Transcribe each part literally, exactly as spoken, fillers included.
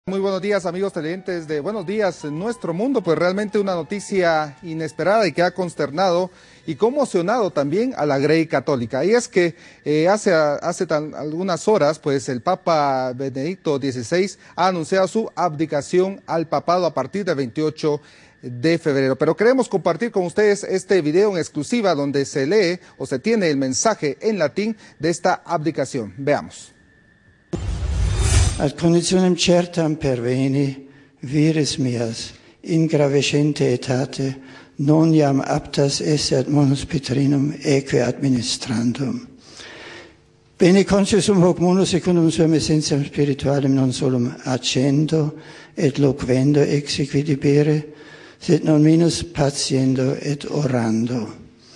Muy buenos días, amigos televidentes de Buenos Días en Nuestro Mundo. Pues realmente una noticia inesperada y que ha consternado y conmocionado también a la Grey Católica. Y es que eh, hace, hace tan, algunas horas, pues el Papa Benedicto dieciséis ha anunciado su abdicación al papado a partir del veintiocho de febrero. Pero queremos compartir con ustedes este video en exclusiva donde se lee o se tiene el mensaje en latín de esta abdicación. Veamos. Ad conditionem certam perveni, vires mias, in gravescente etate, non iam aptas esse ad munus Petrinum eque administrandum. Bene consciusum hoc munus secundum suam essentiam spiritualem non solum accendo et loquendo exequi debere, sed non minus patiendo et orando.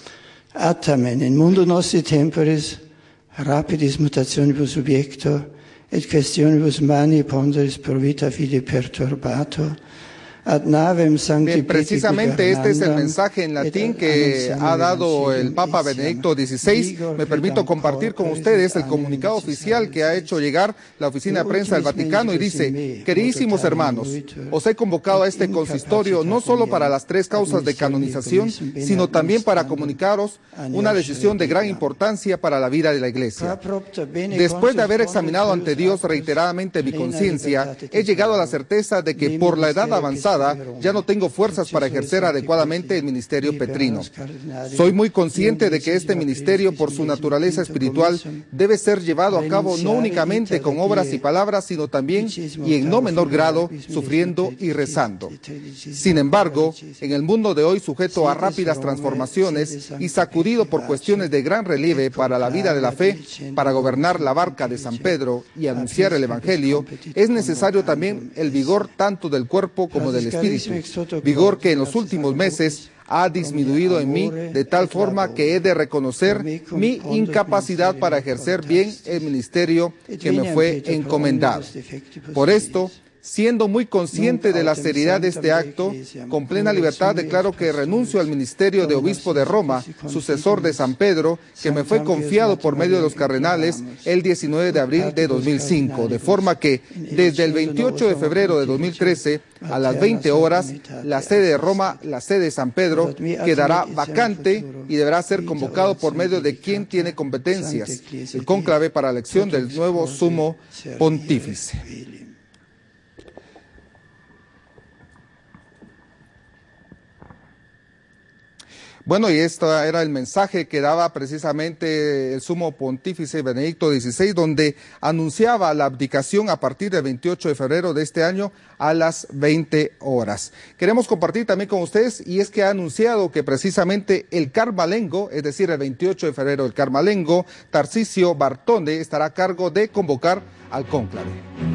Attamen, in mundo nostri temporis, rapidis mutationibus subiecto, et questionibus mani ponderis pro vita fili perturbato, ad navem sancti. Bien, precisamente este es el mensaje en latín que ha dado el Papa Benedicto dieciséis. Me permito compartir con ustedes el comunicado oficial que ha hecho llegar la Oficina de Prensa del Vaticano y dice: queridísimos hermanos, os he convocado a este consistorio no solo para las tres causas de canonización, sino también para comunicaros una decisión de gran importancia para la vida de la Iglesia. Después de haber examinado ante Dios reiteradamente mi conciencia, he llegado a la certeza de que por la edad avanzada ya no tengo fuerzas para ejercer adecuadamente el ministerio petrino. Soy muy consciente de que este ministerio, por su naturaleza espiritual, debe ser llevado a cabo no únicamente con obras y palabras, sino también, y en no menor grado, sufriendo y rezando. Sin embargo, en el mundo de hoy, sujeto a rápidas transformaciones y sacudido por cuestiones de gran relieve para la vida de la fe, para gobernar la barca de San Pedro y anunciar el Evangelio, es necesario también el vigor tanto del cuerpo como del espíritu, vigor que en los últimos meses ha disminuido en mí de tal forma que he de reconocer mi incapacidad para ejercer bien el ministerio que me fue encomendado. Por esto, siendo muy consciente de la seriedad de este acto, con plena libertad declaro que renuncio al ministerio de obispo de Roma, sucesor de San Pedro, que me fue confiado por medio de los cardenales el diecinueve de abril de dos mil cinco, de forma que desde el veintiocho de febrero de dos mil trece a las veinte horas, la sede de Roma, la sede de San Pedro, quedará vacante y deberá ser convocado por medio de quien tiene competencias, el cónclave para la elección del nuevo sumo pontífice. Bueno, y este era el mensaje que daba precisamente el sumo pontífice Benedicto dieciséis, donde anunciaba la abdicación a partir del veintiocho de febrero de este año a las veinte horas. Queremos compartir también con ustedes, y es que ha anunciado que precisamente el carmalengo, es decir, el veintiocho de febrero, el carmalengo Tarcisio Bartone estará a cargo de convocar al cónclave.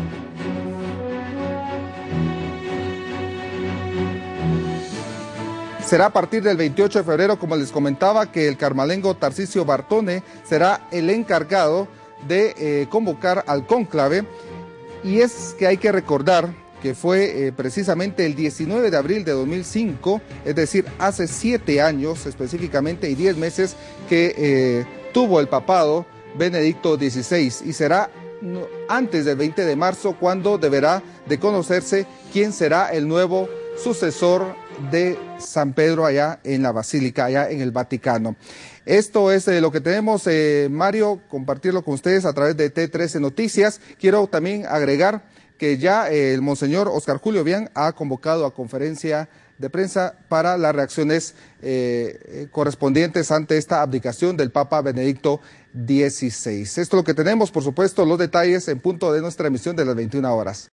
Será a partir del veintiocho de febrero, como les comentaba, que el carmalengo Tarcisio Bartone será el encargado de eh, convocar al cónclave. Y es que hay que recordar que fue eh, precisamente el diecinueve de abril de dos mil cinco, es decir, hace siete años específicamente y diez meses que eh, tuvo el papado Benedicto dieciséis, y será antes del veinte de marzo cuando deberá de conocerse quién será el nuevo sucesor de San Pedro allá en la Basílica, allá en el Vaticano. Esto es eh, lo que tenemos, eh, Mario, compartirlo con ustedes a través de T trece Noticias. Quiero también agregar que ya eh, el monseñor Oscar Julio Bian ha convocado a conferencia de prensa para las reacciones eh, correspondientes ante esta abdicación del Papa Benedicto dieciséis. Esto es lo que tenemos, por supuesto, los detalles en punto de nuestra emisión de las veintiuna horas.